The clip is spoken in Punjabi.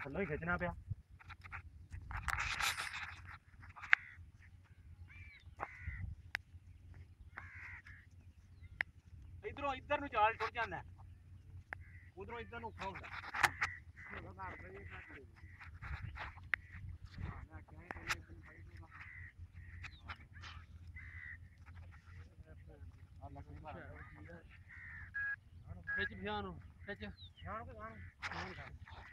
ਥੱਲੋਂ ਹੀ ਖਿੱਚਣਾ ਪਿਆ। ਇਧਰੋਂ ਇੱਧਰ ਨੂੰ ਚਾਲ ਟੁੱਟ ਜਾਂਦਾ, ਉਧਰੋਂ ਇੱਧਰ ਨੂੰ ਔਖਾ ਹੁੰਦਾ। ਖਿੱਚ ਪਿਆ ਨੂੰ ਖਿੱਚ।